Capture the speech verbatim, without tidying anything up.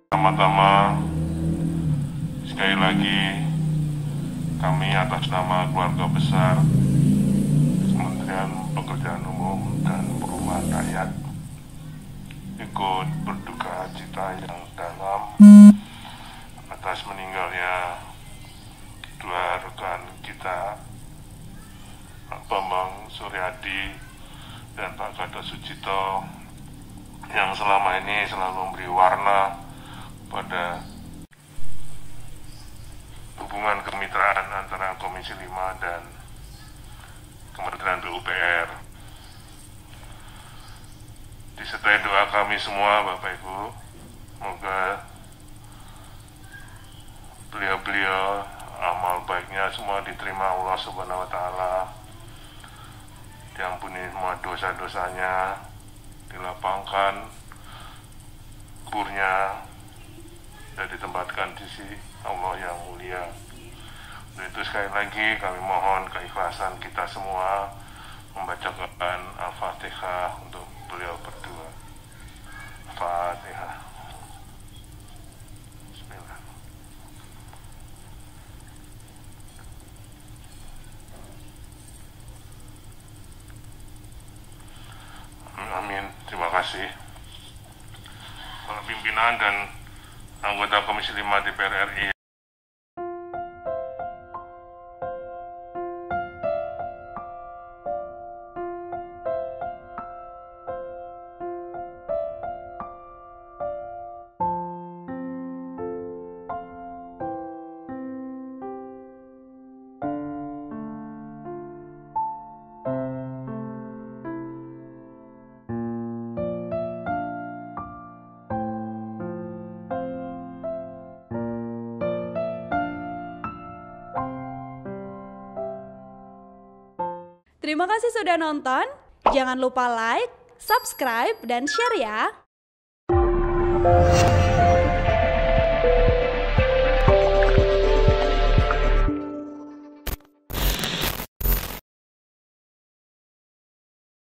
Pertama-tama, sekali lagi kami atas nama keluarga besar Kementerian Pekerjaan Umum dan Perumahan Rakyat ikut berduka cita yang dalam atas meninggalnya dua rekan kita, Pak Bambang Suryadi dan Pak Gatot Sucipto, yang selama ini selalu memberi warna pada hubungan kemitraan antara Komisi lima dan Kementerian P U P R. Disertai doa kami semua, Bapak Ibu, semoga beliau-beliau amal baiknya semua diterima Allah Subhanahu wa Ta'ala, diampuni semua dosa-dosanya, dilapangkan kuburnya dan ditempatkan di sisi Allah yang mulia. Untuk itu sekali lagi kami mohon keikhlasan kita semua membacakan Al-Fatihah untuk beliau berdua. Fatihah. Bismillah. Amin. Terima kasih para pimpinan dan anggota Komisi lima D P R R I. Terima kasih sudah nonton. Jangan lupa like, subscribe, dan share ya.